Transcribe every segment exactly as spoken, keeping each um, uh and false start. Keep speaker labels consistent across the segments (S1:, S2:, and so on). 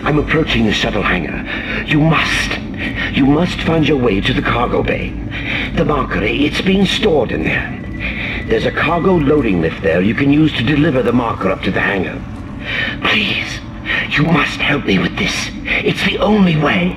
S1: I'm approaching the shuttle hangar. You must, you must find your way to the cargo bay. The marker, it's being stored in there. There's a cargo loading lift there you can use to deliver the marker up to the hangar. Please, you must help me with this. It's the only way.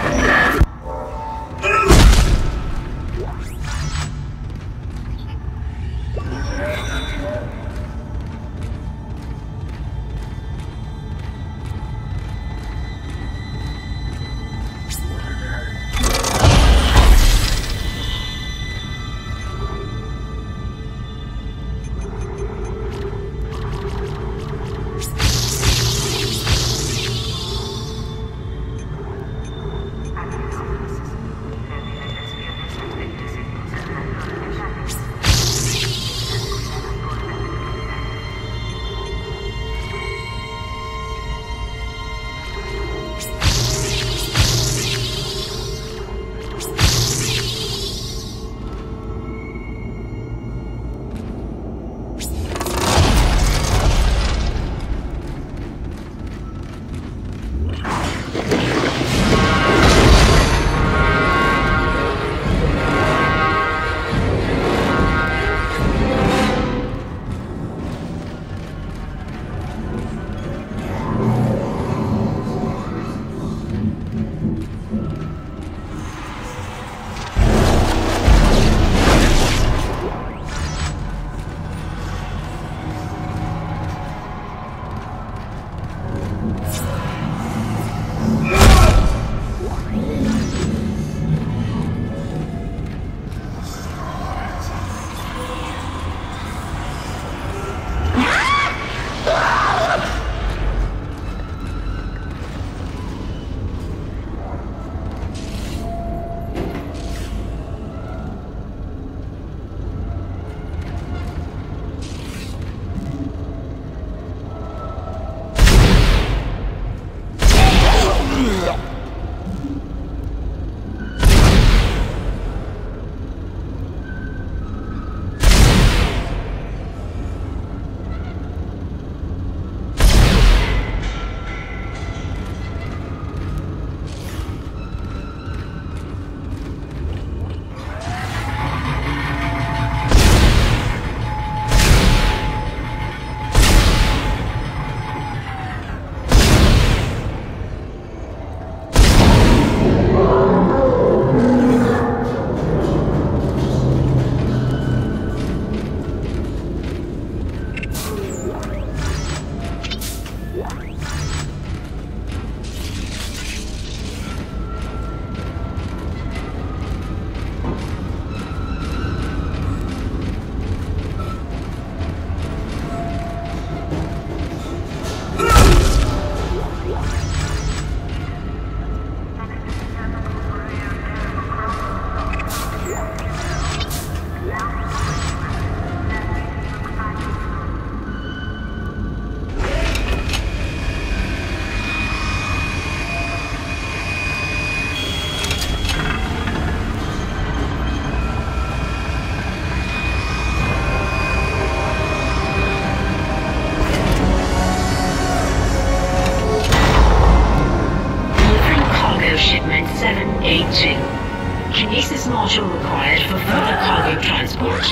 S2: Kinesis module required for further cargo transport.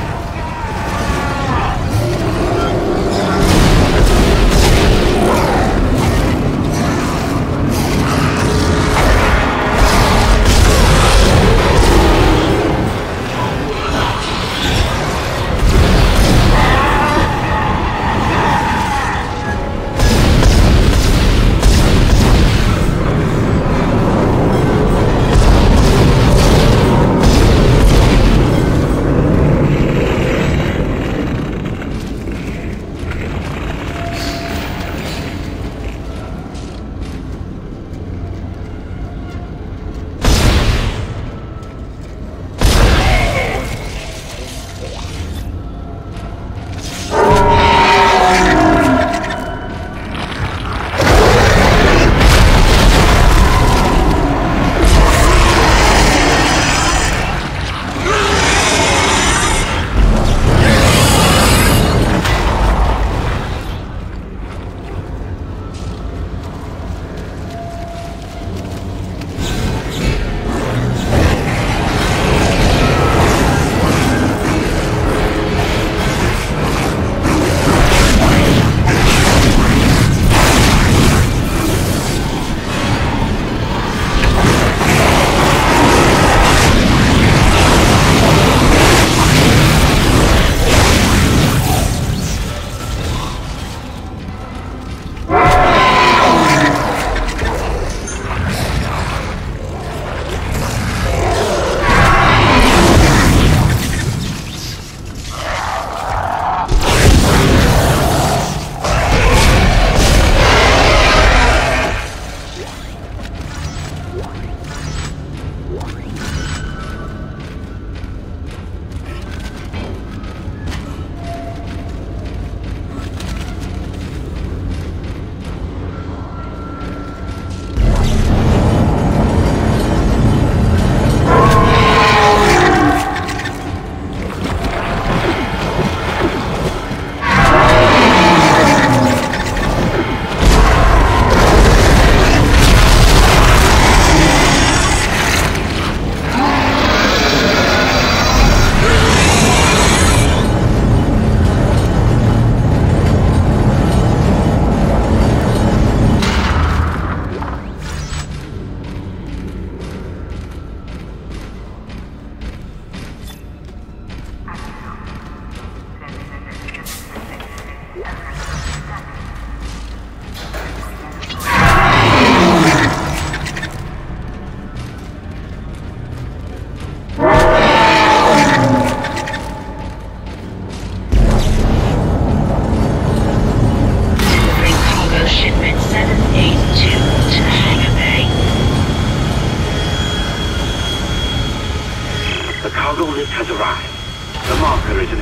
S3: You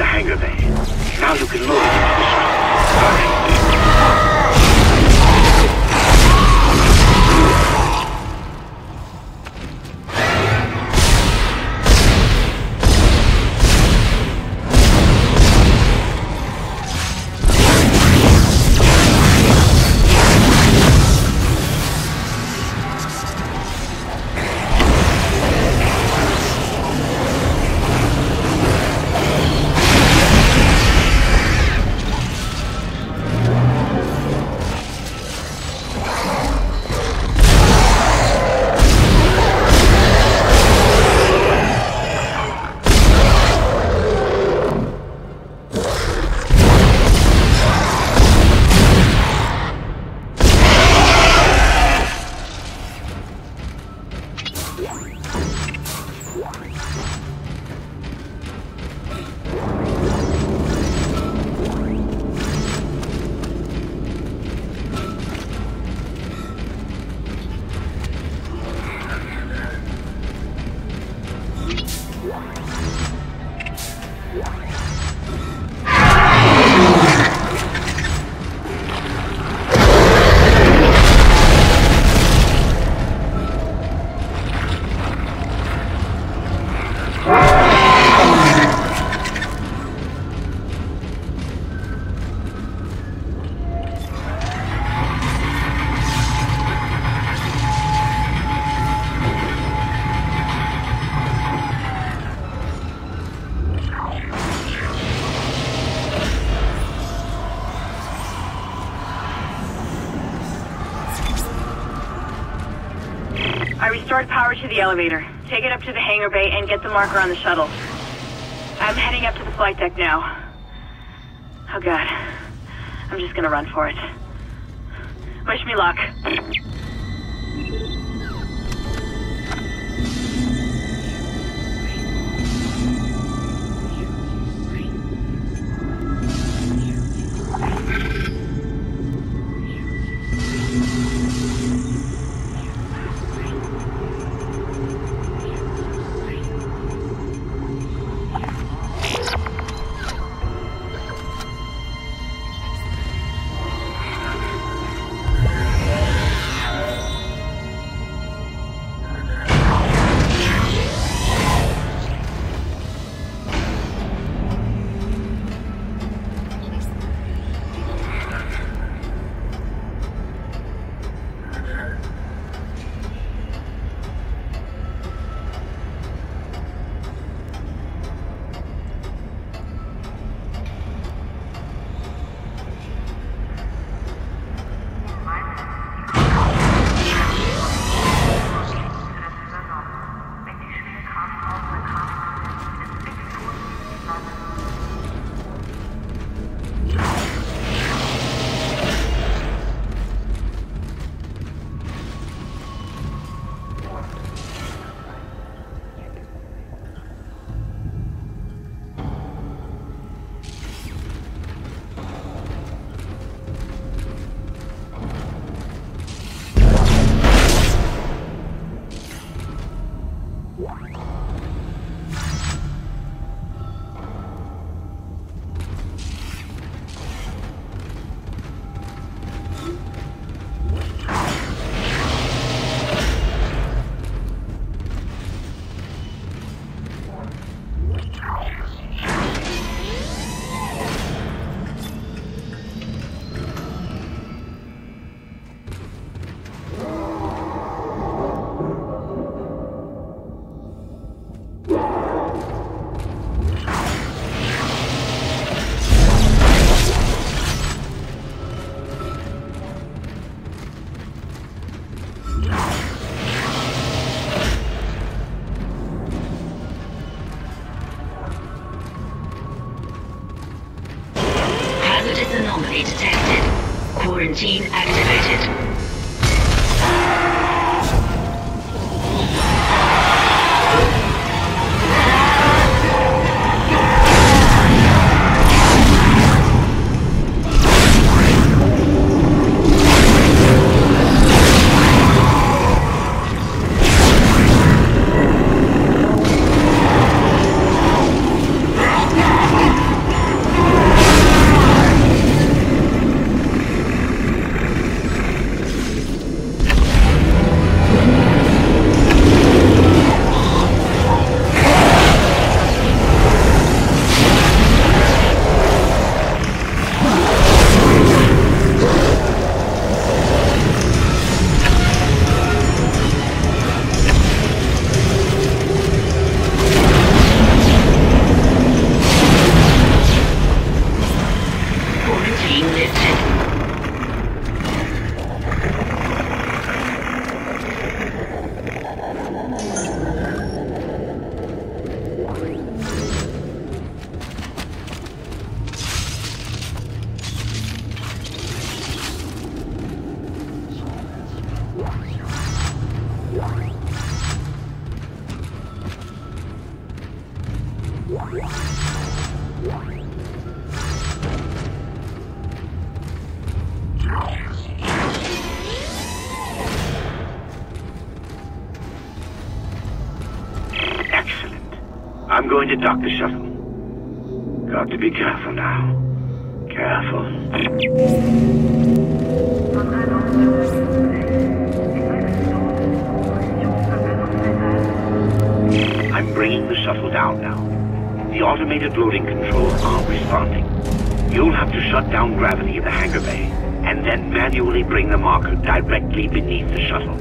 S1: hangar bay. Now you can load it into the shuttle. Hurry.
S3: I restored power to the elevator. Take it up to the hangar bay and get the marker on the shuttle. I'm heading up to the flight deck now. Oh god. I'm just gonna run for it. Wish me luck.
S2: Anomaly detected. Quarantine activated.
S1: going to dock the shuttle. Got to be careful now. Careful. I'm bringing the shuttle down now. The automated loading controls aren't responding. You'll have to shut down gravity in the hangar bay, and then manually bring the marker directly beneath the shuttle.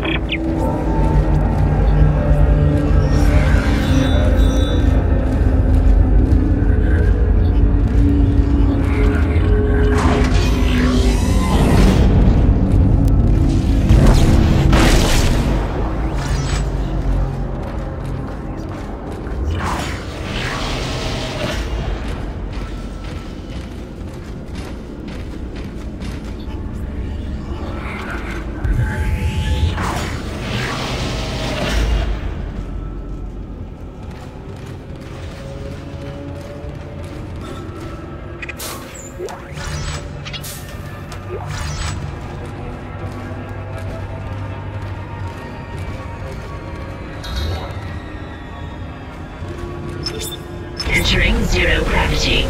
S2: Entering zero gravity.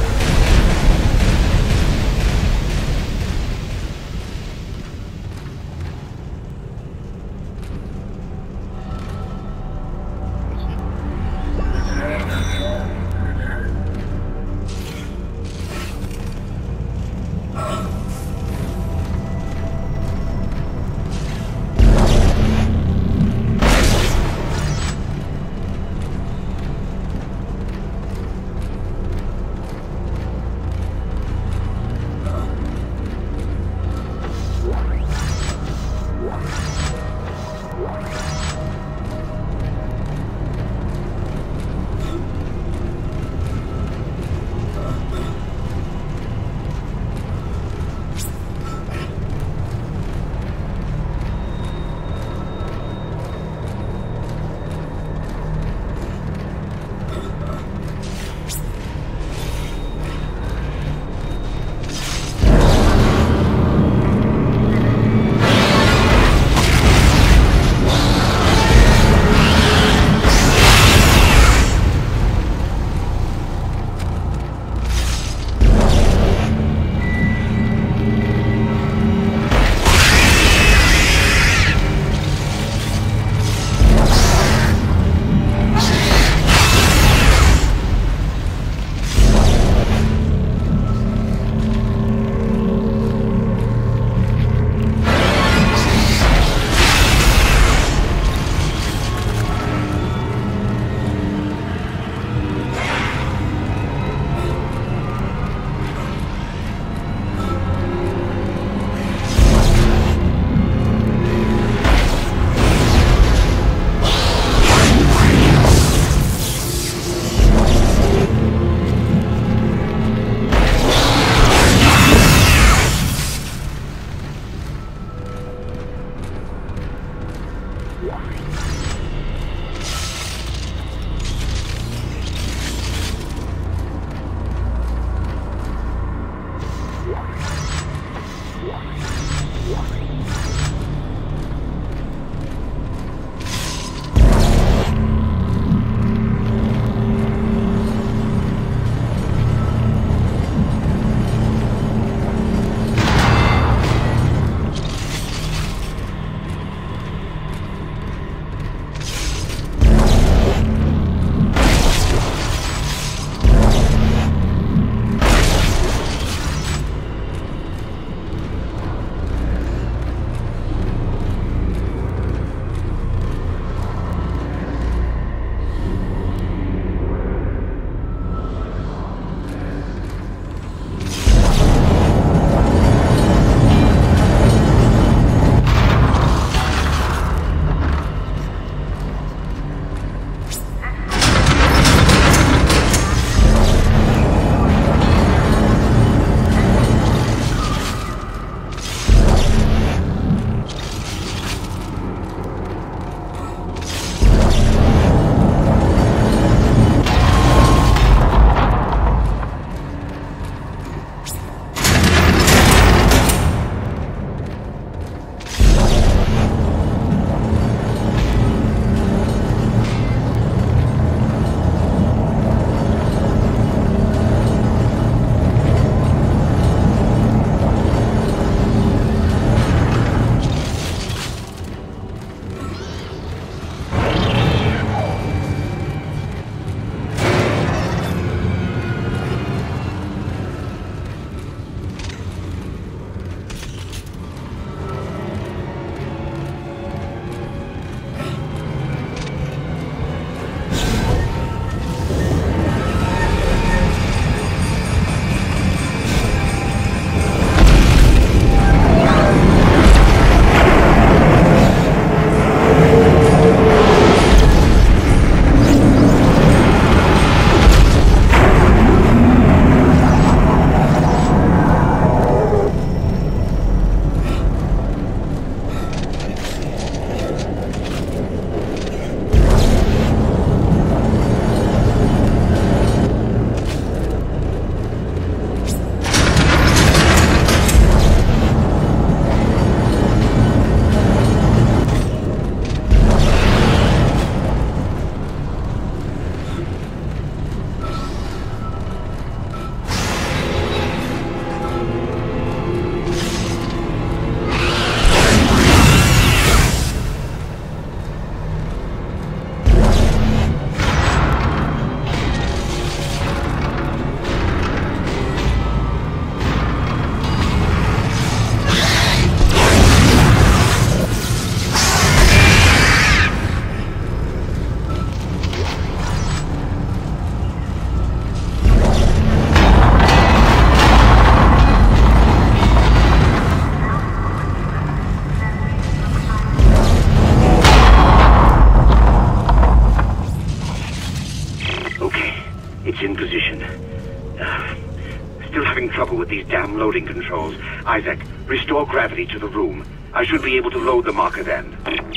S4: still having trouble with these damn loading controls. Isaac, restore gravity to the room. I should be able to load the marker then.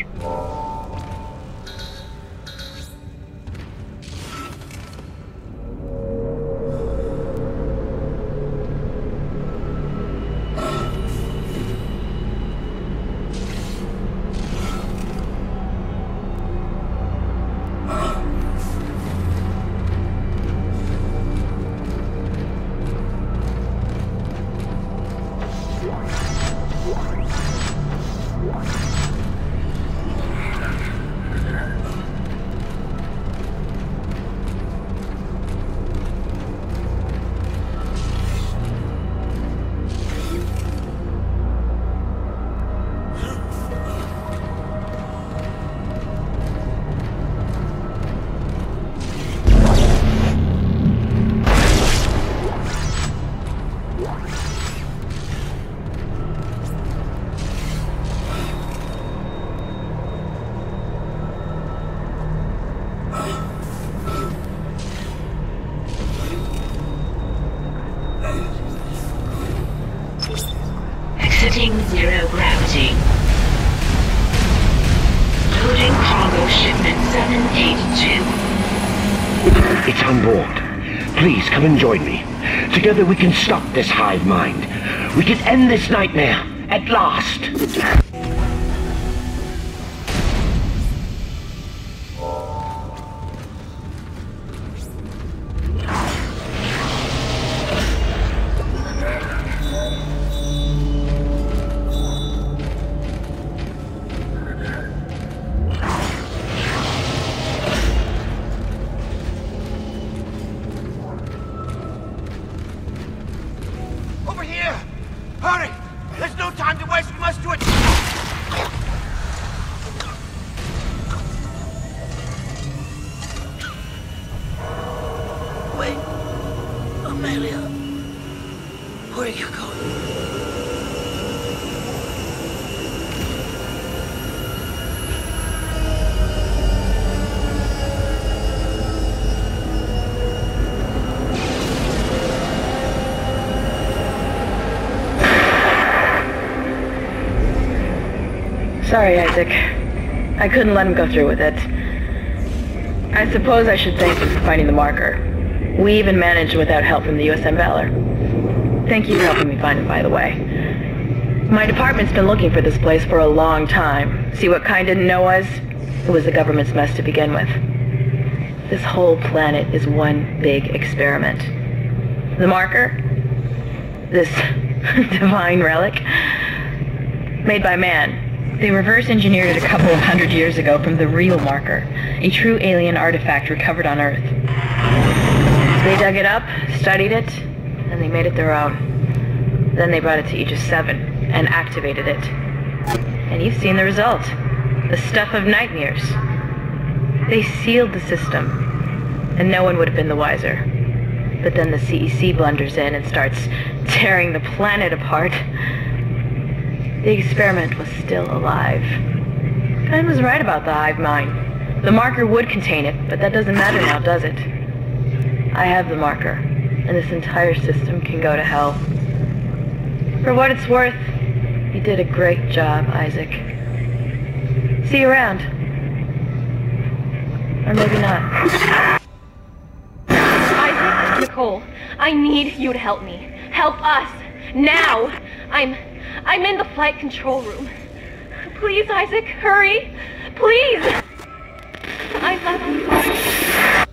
S2: Exiting zero gravity. Loading cargo shipment seven eighty-two.
S1: It's on board. Please come and join me. Together we can stop this hive mind. We can end this nightmare, at last.
S5: Over here! Hurry! There's no time to waste. We must do it. Wait. Amelia. Where are you going?
S6: Sorry, Isaac. I couldn't let him go through with it. I suppose I should thank you for finding the marker. We even managed without help from the U S M Valor. Thank you for helping me find it, by the way. My department's been looking for this place for a long time. See what kind didn't know us? It was the government's mess to begin with. This whole planet is one big experiment. The marker? This divine relic? Made by man. They reverse engineered it a couple of hundred years ago from the real marker, a true alien artifact recovered on Earth. They dug it up, studied it, and they made it their own. Then they brought it to Aegis seven and activated it. And you've seen the result. The stuff of nightmares. They sealed the system, and no one would have been the wiser. But then the C E C blunders in and starts tearing the planet apart. The experiment was still alive. Kine was right about the hive mind. The marker would contain it, but that doesn't matter now, does it? I have the marker, and this entire system can go to hell. For what it's worth, you did a great job, Isaac. See you around. Or maybe not.
S7: Isaac, Nicole, I need you to help me. Help us. Now! I'm... I'm in the flight control room. Please, Isaac, hurry! Please! I love you.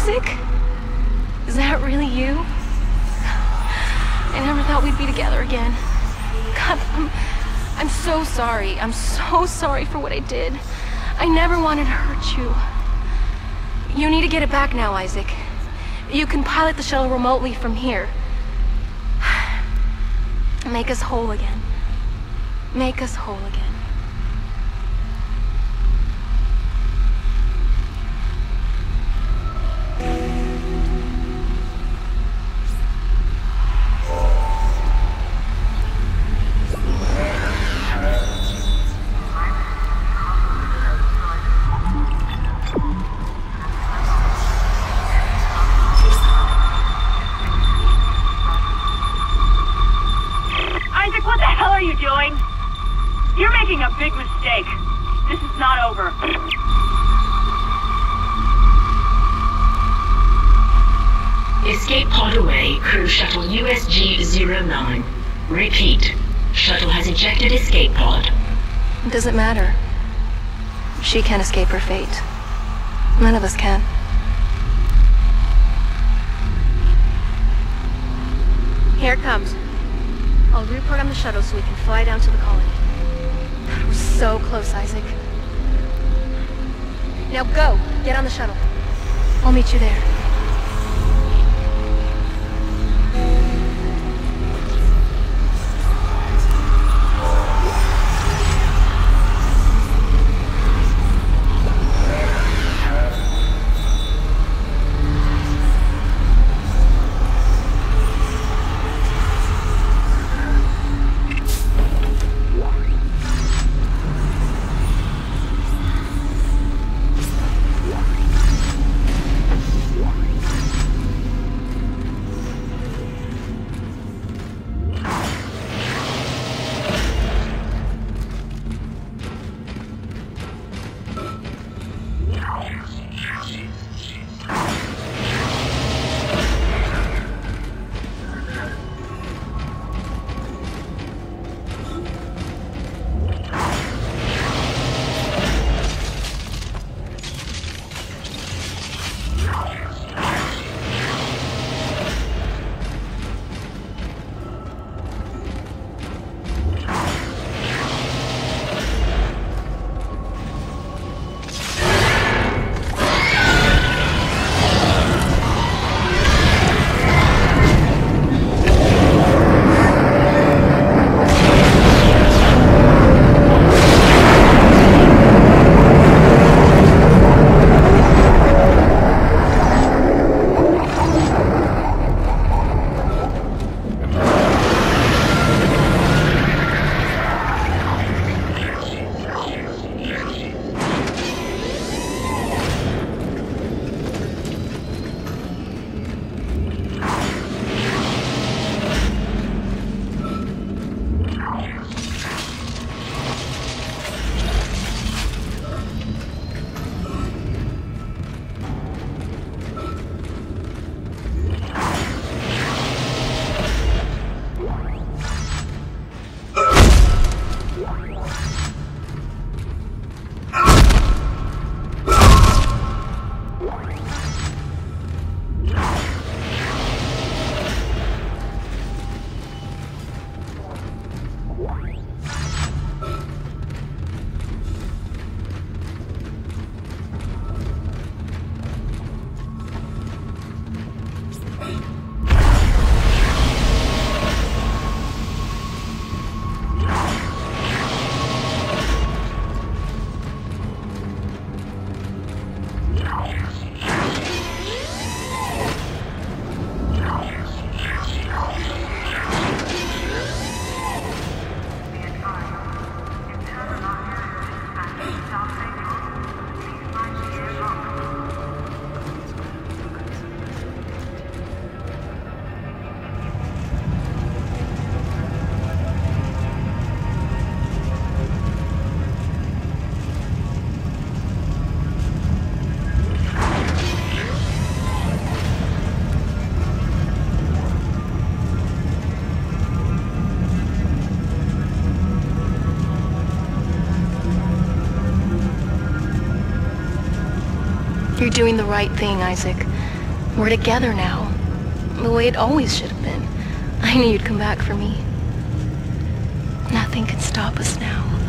S7: Isaac? Is that really you? I never thought we'd be together again. God, I'm, I'm so sorry. I'm so sorry for what I did. I never wanted to hurt you. You need to get it back now, Isaac. You can pilot the shuttle remotely from here. Make us whole again. Make us whole again.
S3: You're making a big mistake. This is not over.
S2: Escape pod away, crew shuttle U S G zero nine. Repeat. Shuttle has ejected escape pod.
S7: It doesn't matter. She can't escape her fate. None of us can. Here it comes. I'll reprogram the shuttle so we can fly down to the colony. We're so close, Isaac. Now go! Get on the shuttle. I'll meet you there. You're doing the right thing, Isaac. We're together now. The way it always should have been. I knew you'd come back for me. Nothing can stop us now.